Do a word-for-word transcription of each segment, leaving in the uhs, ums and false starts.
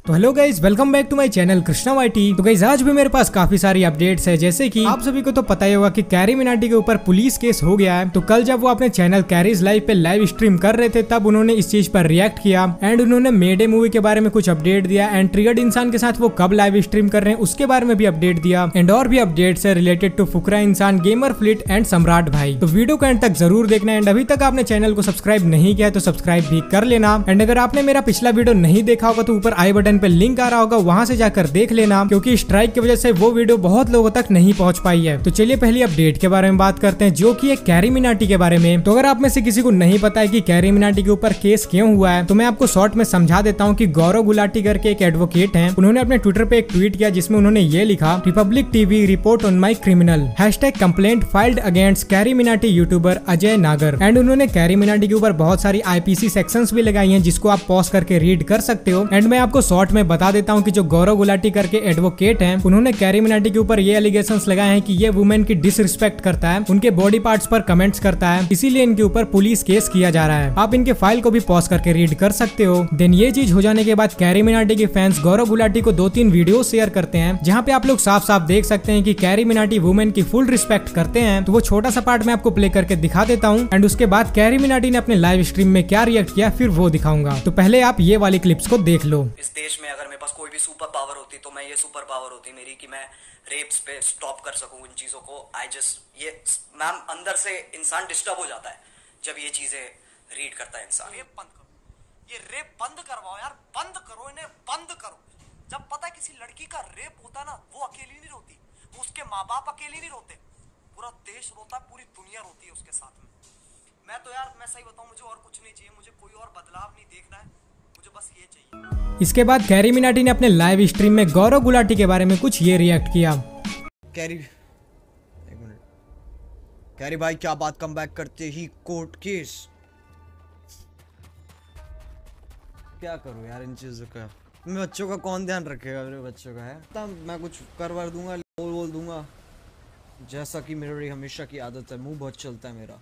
तो hello guys, welcome back to my channel Krishna YT. तो guys आज भी मेरे पास काफी सारी अपडेट्स है। जैसे कि आप सभी को तो पता ही होगा कि कैरी मिनाटी के ऊपर पुलिस केस हो गया है। तो कल जब वो अपने चैनल कैरीज लाइव पे लाइव स्ट्रीम कर रहे थे तब उन्होंने इस चीज पर रिएक्ट किया एंड उन्होंने मेडे मूवी के बारे में कुछ अपडेट दिया एंड ट्रिगर्ड इंसान के साथ वो कब लाइव स्ट्रीम कर रहे हैं उसके बारे में भी अपडेट दिया एंड और भी अपडेट्स है रिलेटेड टू फुकरा इंसान, गेमर फ्लिट एंड सम्राट भाई। तो वीडियो को एंड तक जरूर देखना एंड अभी तक आपने चैनल को सब्सक्राइब नहीं किया तो सब्सक्राइब भी कर लेना। एंड अगर आपने मेरा पिछला वीडियो नहीं देखा होगा तो ऊपर आई बटन पे लिंक आ रहा होगा, वहां से जाकर देख लेना, क्योंकि स्ट्राइक की वजह से वो वीडियो बहुत लोगों तक नहीं पहुंच पाई है। तो चलिए पहली अपडेट के बारे में बात करते हैं जो कि है कैरी मिनाटी के बारे में। तो अगर आप में से किसी को नहीं पता है कि कैरी मिनाटी के ऊपर केस क्यों हुआ है तो मैं आपको शॉर्ट में समझा देता हूं कि गौरव गुलाटी करके एक एडवोकेट हैं, उन्होंने अपने ट्विटर पे एक ट्वीट किया जिसमें उन्होंने ये लिखा, Republic TV report on my criminal hashtag complaint filed against Carry Minati YouTuber Ajay Nagar. And उन्होंने कैरी मिनाटी के ऊपर बहुत सारी आईपीसी सेक्शंस भी लगाई हैं जिसको आप पॉज करके रीड कर सकते हो। एंड मैं आपको शॉर्ट में बता देता हूँ कि जो गौरव गुलाटी करके एडवोकेट हैं उन्होंने कैरी मिनाटी के ऊपर ये एलिगेशंस लगाए हैं कि ये वुमेन की डिसरिस्पेक्ट करता है, उनके बॉडी पार्ट्स पर कमेंट्स करता है, इसीलिए इनके ऊपर पुलिस केस किया जा रहा है। आप इनके फाइल को भी पॉज करके रीड कर सकते हो। देन ये चीज हो जाने के बाद कैरी मिनाटी के फैंस गौरव गुलाटी को दो तीन वीडियो शेयर करते हैं जहाँ पे आप लोग साफ साफ देख सकते हैं कि कैरी मिनाटी वुमेन की फुल रिस्पेक्ट करते हैं। तो वो छोटा सा पार्ट मैं आपको प्ले करके दिखा देता हूँ एंड उसके बाद कैरी मिनाटी ने अपने लाइव स्ट्रीम में क्या रिएक्ट किया फिर वो दिखाऊंगा। तो पहले आप ये वाली क्लिप्स को देख लो। इस देश में अगर मेरे पास कोई भी सुपर पावर होती तो मैं ये सुपर पावर होती मेरी कि मैं रेप्स पे स्टॉप कर सकूं इन चीजों को। आई जस्ट ये मैम अंदर से इंसान डिस्टर्ब हो जाता है जब ये चीजें रीड करता है इंसान। रेप बंद करो, ये रेप बंद करवाओ यार, बंद करो इन्हें, बंद करो। जब पता है किसी लड़की का रेप होता है ना, वो अकेली नहीं रोती, वो उसके माँ बाप अकेली नहीं रोते, पूरा देश रोता है, पूरी दुनिया रोती है उसके साथ में। मैं तो यार मैं सही बताऊं, मुझे और कुछ नहीं चाहिए, मुझे कोई और बदलाव नहीं देखना है, मुझे बस ये चाहिए। इसके बाद कैरी मिनाटी ने अपने लाइव स्ट्रीम में गौरव गुलाटी के बारे में कुछ ये रिएक्ट किया। कैरी एक मिनट, कैरी भाई क्या बात, कम बैक करते ही कोर्ट केस। क्या करूं यार इन चीजों का, मैं बच्चों का कौन ध्यान रखेगा, मेरे बच्चों का है तब मैं कुछ करवा दूंगा, बोल बोल दूंगा, जैसा कि मेरी हमेशा की आदत है, मुंह बहुत चलता है मेरा।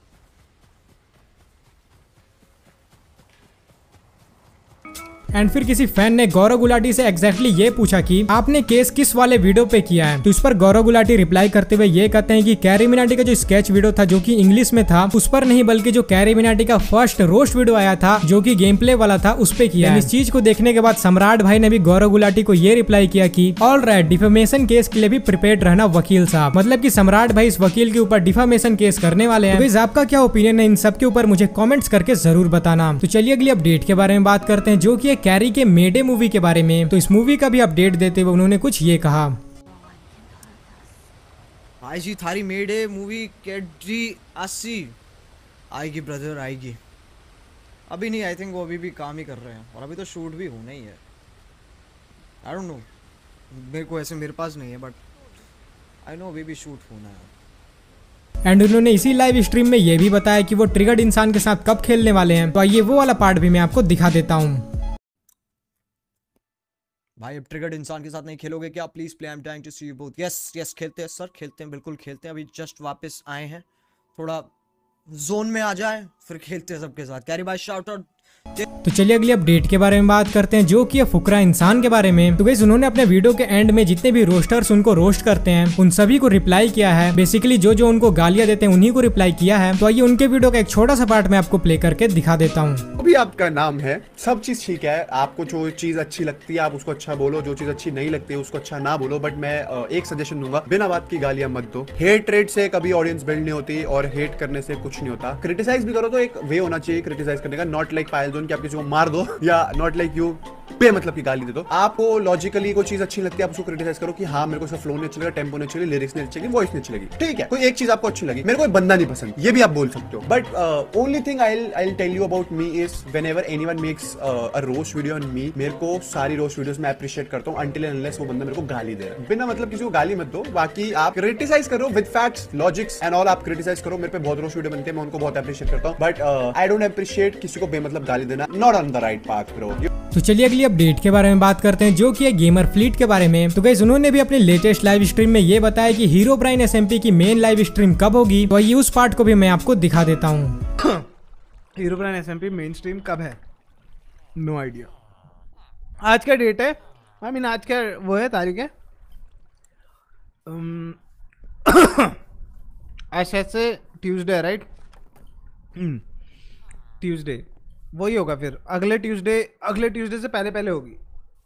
एंड फिर किसी फैन ने गौरव गुलाटी से एग्जैक्टली ये पूछा कि आपने केस किस वाले वीडियो पे किया है। तो इस पर गौरव गुलाटी रिप्लाई करते हुए ये कहते हैं कि कैरी मिनाटी का जो स्केच वीडियो था जो कि इंग्लिश में था उस पर नहीं, बल्कि जो कैरी मिनाटी का फर्स्ट रोस्ट वीडियो आया था जो कि गेम प्ले वाला था उस पे किया है। इस चीज को देखने के बाद सम्राट भाई ने भी गौरव गुलाटी को ये रिप्लाई किया कि ऑल राइट, डिफेमेशन केस के लिए भी प्रिपेयर्ड रहना वकील साहब। मतलब की सम्राट भाई इस वकील के ऊपर डिफेमेशन केस करने वाले हैं। तो आपका क्या ओपिनियन है इन सब के ऊपर मुझे कॉमेंट्स करके जरूर बताना। तो चलिए अगली अपडेट के बारे में बात करते हैं जो की कैरी के मेडे मूवी के बारे में। तो इस मूवी का भी अपडेट देते हुए उन्होंने कुछ ये कहा, आई जी थारी मेडे मूवी कैडी अस्सी आएगी ब्रदर, आएगी। अभी नहीं, आई थिंक वो अभी भी काम ही कर रहे हैं और अभी तो शूट भी होना ही है। आई डोंट नो, मेरे को ऐसे मेरे पास नहीं है बट आई नो अभी भी शूट होना है। एंड उन्होंने इसी लाइव स्ट्रीम में ये भी बताया कि वो ट्रिगर्ड इंसान के साथ कब खेलने वाले हैं। तो आइए वो वाला पार्ट भी मैं आपको दिखा देता हूँ। भाई अब ट्रिगर्ड इंसान के साथ नहीं खेलोगे क्या? Please play, I am trying to see you both. Yes yes खेलते हैं सर, खेलते हैं, बिल्कुल खेलते हैं। अभी जस्ट वापस आए हैं, थोड़ा जोन में आ जाए फिर खेलते हैं सबके साथ। कैरी भाई शाउट आउट। तो चलिए अगली अपडेट के बारे में बात करते हैं जो कि है फुकरा इंसान के बारे में। तो गाइस उन्होंने अपने वीडियो के एंड में जितने भी रोस्टर्स उनको रोस्ट करते हैं उन सभी को रिप्लाई किया है। बेसिकली जो जो उनको गालियां देते हैं उन्हीं को रिप्लाई किया है। तो आइए उनके वीडियो का एक छोटा सा पार्ट मैं आपको प्ले करके दिखा देता हूँ। अभी आपका नाम है, सब चीज ठीक है, आपको जो चीज अच्छी लगती है आप उसको अच्छा बोलो, जो चीज अच्छी नहीं लगती है उसको अच्छा ना बोलो। बट मैं एक सजेशन दूंगा, बिना बात की गालियां मत दो। हेट रेट से कभी ऑडियंस बिल्ड नहीं होती और हेट करने से कुछ नहीं होता। क्रिटिसाइज भी करो तो एक वे होना चाहिए क्रिटिसाइज करने का, नॉट लाइक पायल जोन कि आप किसी को मार दो या नॉट लाइक यू पे मतलब की गाली दे दो। आपको लॉजिकली कोई चीज अच्छी लगती है आप उसको क्रिटिसाइज करो कि हाँ मेरे को इसका फ्लो नहीं अच्छा लगा, टेम्पो नहीं अच्छी लगी, लिरिक्स नहीं अच्छी लगी, वॉइस नहीं अच्छी लगी, ठीक है। कोई एक चीज आपको अच्छी लगी, मेरे को बंदा नहीं पसंद, ये भी आप बोल सकते हो। But only thing I I tell you about me is whenever anyone makes a roast video on me, मेरे को सारी रोस्ट वीडियोस में अप्रिशिएट करता हूं अनटिल एंड अनलेस वो बंदा मेरे को गाली दे रहा है। बिना मतलब किसी को गाली मत दो। बाकी आप क्रिटिसाइज करो with facts, logics and all, आप क्रिटिसाइज करो। मेरे पे बहुत रोस्ट वीडियो बनते हैं, मैं उनको बहुत अप्रिशिएट करता हूं। बट आई डोंट अप्रिशिएट किसी को बेमतलब गाली देना, not on the right path bro. तो चलिए अगली अपडेट के बारे में बात करते हैं जो कि है गेमर फ्लीट के बारे में। तो गाइस उन्होंने भी अपने लेटेस्ट लाइव स्ट्रीम में ये बताया कि हीरो ब्राइन एसएमपी की मेन लाइव स्ट्रीम कब होगी। तो ये उस पार्ट को भी मैं आपको दिखा देता हूँ। Herobrine SMP main stream कब है? No idea. आज का डेट है आई मीन आज क्या वो है तारीख है आज शायद से ट्यूसडे राइट ट्यूसडे वही होगा फिर अगले ट्यूसडे अगले ट्यूसडे से पहले पहले होगी।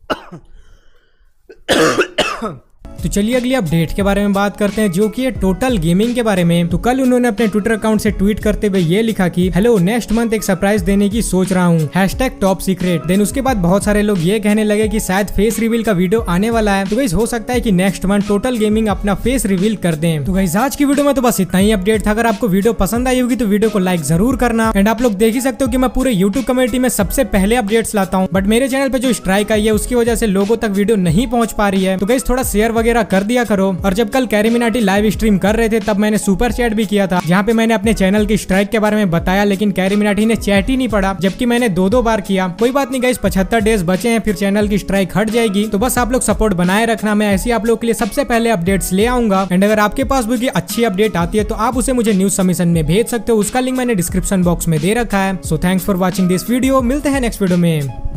तो चलिए अगली अपडेट के बारे में बात करते हैं जो कि है टोटल गेमिंग के बारे में। तो कल उन्होंने अपने ट्विटर अकाउंट से ट्वीट करते हुए ये लिखा कि हेलो नेक्स्ट मंथ एक सरप्राइज देने की सोच रहा हूँ हैशटैग टॉप सीक्रेट। देन उसके बाद बहुत सारे लोग ये कहने लगे कि शायद फेस रिवील का वीडियो आने वाला है। तो गाइस हो सकता है कि नेक्स्ट मंथ टोटल गेमिंग अपना फेस रिवील कर दें। तो गाइस आज की वीडियो में तो बस इतना ही अपडेट था। अगर आपको वीडियो पसंद आई होगी तो वीडियो को लाइक जरूर करना। एंड आप लोग देख ही सकते हो कि मैं पूरे यूट्यूब कम्युनिटी में सबसे पहले अपडेट्स लाता हूँ, बट मेरे चैनल पे जो स्ट्राइक आई है उसकी वजह से लोगों तक वीडियो नहीं पहुंच पा रही है। तो गाइस थोड़ा शेयर वगैरह कर दिया करो। और जब कल कैरीमिनाटी लाइव स्ट्रीम कर रहे थे तब मैंने सुपर चैट भी किया था जहाँ पे मैंने अपने चैनल की स्ट्राइक के बारे में बताया, लेकिन कैरीमिनाटी ने चैट ही नहीं पढ़ा, जबकि मैंने दो दो बार किया। कोई बात नहीं गाइस, पचहत्तर डेज बचे हैं फिर चैनल की स्ट्राइक हट जाएगी। तो बस आप लोग सपोर्ट बनाए रखना, मैं ऐसी आप लोग के लिए सबसे पहले अपडेट्स ले आऊंगा। एंड अगर आपके पास भी अच्छी अपडेट आती है तो आप उसे मुझे न्यूज सबमिशन में भेज सकते हो, उसका लिंक मैंने डिस्क्रिप्शन बॉक्स में दे रखा है। So thanks for watching this video, मिलते हैं नेक्स्ट वीडियो में।